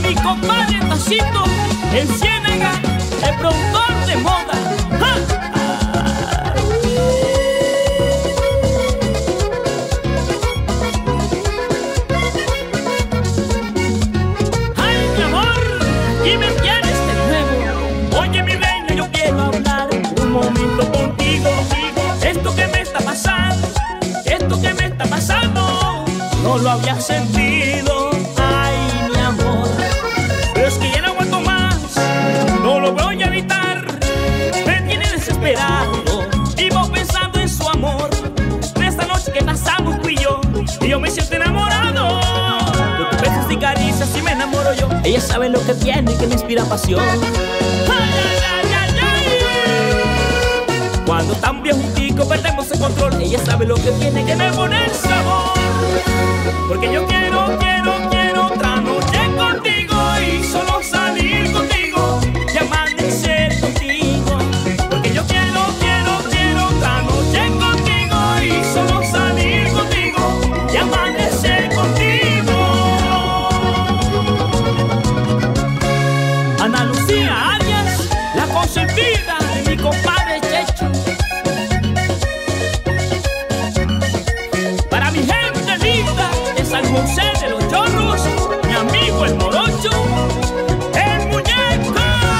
mi compadre Tacito en Ciénaga, el productor de moda. ¡Ja! ¡Ay, mi amor! ¿Y me quieres de nuevo? Oye, mi reina, yo quiero hablar un momento contigo. Esto que me está pasando, esto que me está pasando, no lo había sentido. Ay, mi amor, pero es que ya no aguanto más, no lo voy a evitar. Me tiene desesperado, vivo pensando en su amor. De esta noche que pasamos tú y yo me siento enamorado. De tus besos y caricias y me enamoro yo. Ella sabe lo que tiene, que me inspira pasión. Ay, ay, ay, ay, ay. Cuando tan bien juntico perdemos el control. Ella sabe lo que tiene, que me pone el sabor. Porque yo quiero otra noche contigo y solo salir contigo y amanecer contigo. Porque yo quiero otra noche contigo y solo salir contigo y amanecer contigo. Ana Lucía Arias, la consentida de mi compadre Checho. Para mi gente linda de San José de los Chorros, mi amigo el morocho, el muñeco.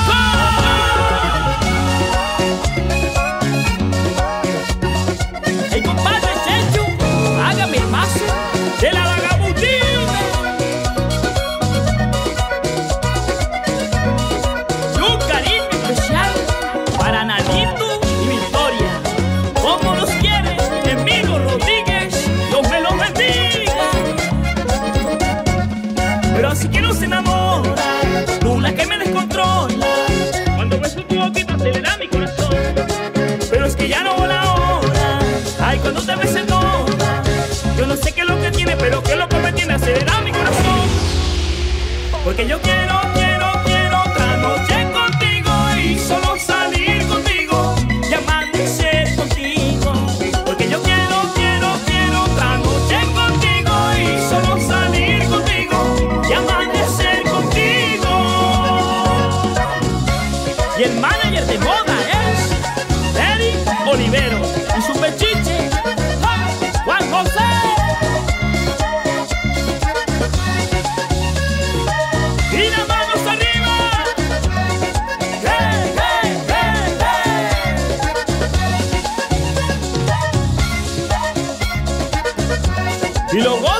El compadre Checho, hágame el paso de la vagabundina. Y un cariño especial para Nanito y Victoria. Como los quiere Emilio Rodríguez, Dios me los bendiga. Pero así que no se enamora, tú la que me descontrola. Cuando beso tu boquita acelera mi corazón. Pero es que ya no va la hora. Ay, cuando te bese toda, yo no sé qué es lo que tiene, pero qué es lo que me tiene, acelera mi corazón. Porque yo quiero otra noche contigo y solo salir contigo y amanecer contigo. Porque yo quiero otra noche contigo y solo salir contigo y amanecer contigo. Y el manager de moda es Eric Olivero y su pechiche Juan José. Y las manos arriba. ¡Hey, hey, hey, hey! Y luego